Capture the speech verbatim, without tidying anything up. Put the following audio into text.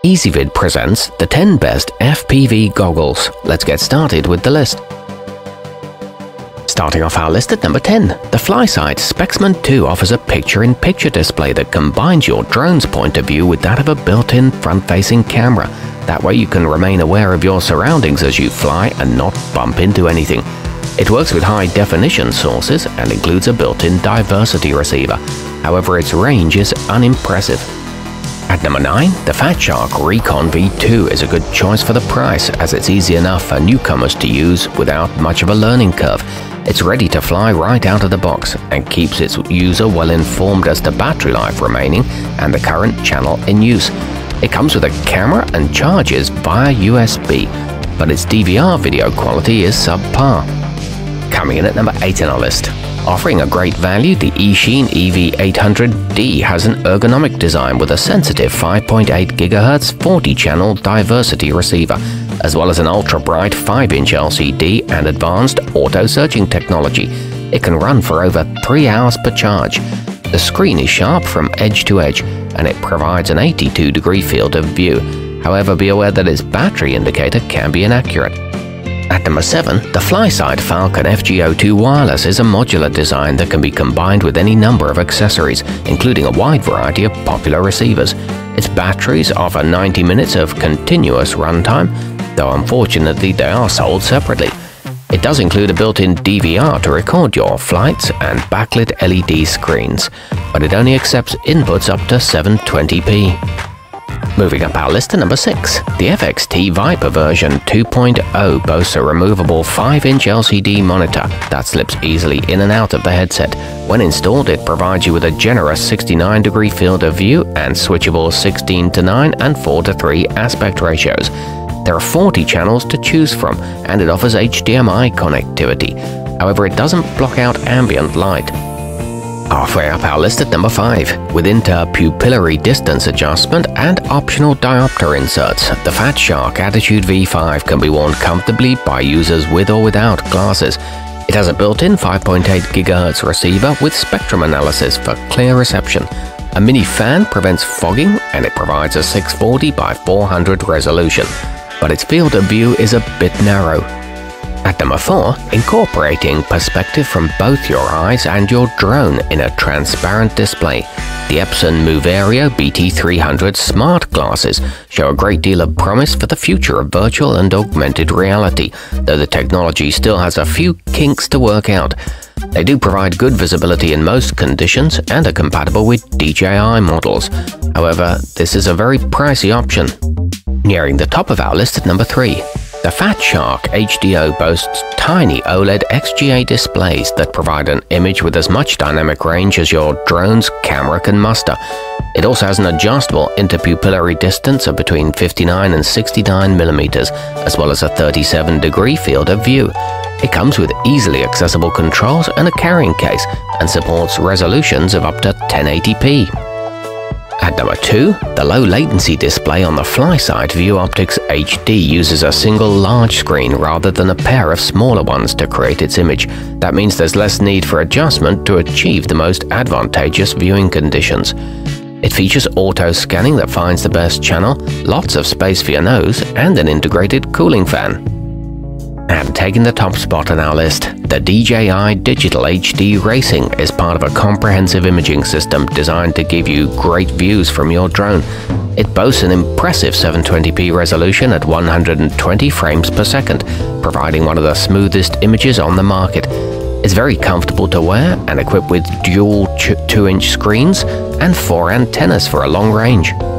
Ezvid presents the ten best F P V goggles. Let's get started with the list. Starting off our list at number ten, the FlySight Spexman two offers a picture-in-picture display that combines your drone's point of view with that of a built-in front-facing camera. That way you can remain aware of your surroundings as you fly and not bump into anything. It works with high-definition sources and includes a built-in diversity receiver. However, its range is unimpressive. At number nine, the Fat Shark Recon V two is a good choice for the price, as it's easy enough for newcomers to use without much of a learning curve. It's ready to fly right out of the box and keeps its user well informed as to battery life remaining and the current channel in use. It comes with a camera and charges via U S B, but its D V R video quality is subpar. Coming in at number eight in our list. Offering a great value, the Eachine E V eight hundred D has an ergonomic design with a sensitive five point eight gigahertz forty channel diversity receiver, as well as an ultra-bright five inch L C D and advanced auto-searching technology. It can run for over three hours per charge. The screen is sharp from edge to edge, and it provides an eighty-two degree field of view. However, be aware that its battery indicator can be inaccurate. At number seven, the FlySight Falcon F G O two Wireless is a modular design that can be combined with any number of accessories, including a wide variety of popular receivers. Its batteries offer ninety minutes of continuous runtime, though unfortunately they are sold separately. It does include a built-in D V R to record your flights and backlit L E D screens, but it only accepts inputs up to seven twenty p. Moving up our list to number six, the F X T Viper version two point oh boasts a removable five inch L C D monitor that slips easily in and out of the headset. When installed, it provides you with a generous sixty-nine degree field of view and switchable sixteen to nine and four to three aspect ratios. There are forty channels to choose from, and it offers H D M I connectivity. However, it doesn't block out ambient light. Halfway up our list at number five, with interpupillary distance adjustment and optional diopter inserts, the Fat Shark Attitude V five can be worn comfortably by users with or without glasses. It has a built-in five point eight gigahertz receiver with spectrum analysis for clear reception. A mini fan prevents fogging, and it provides a six forty by four hundred resolution, but its field of view is a bit narrow. At number four, incorporating perspective from both your eyes and your drone in a transparent display, the Epson Moverio B T three hundred smart glasses show a great deal of promise for the future of virtual and augmented reality, though the technology still has a few kinks to work out. They do provide good visibility in most conditions and are compatible with D J I models. However, this is a very pricey option. Nearing the top of our list at number three, the Fat Shark H D O boasts tiny OLED X G A displays that provide an image with as much dynamic range as your drone's camera can muster. It also has an adjustable interpupillary distance of between fifty-nine and sixty-nine millimeters, as well as a thirty-seven degree field of view. It comes with easily accessible controls and a carrying case, and supports resolutions of up to ten eighty p. At number two, the low-latency display on the FlySight ViewOptics H D uses a single large screen rather than a pair of smaller ones to create its image. That means there's less need for adjustment to achieve the most advantageous viewing conditions. It features auto-scanning that finds the best channel, lots of space for your nose, and an integrated cooling fan. And taking the top spot on our list, the D J I Digital H D Racing is part of a comprehensive imaging system designed to give you great views from your drone. It boasts an impressive seven twenty p resolution at one hundred twenty frames per second, providing one of the smoothest images on the market. It's very comfortable to wear and equipped with dual two inch screens and four antennas for a long range.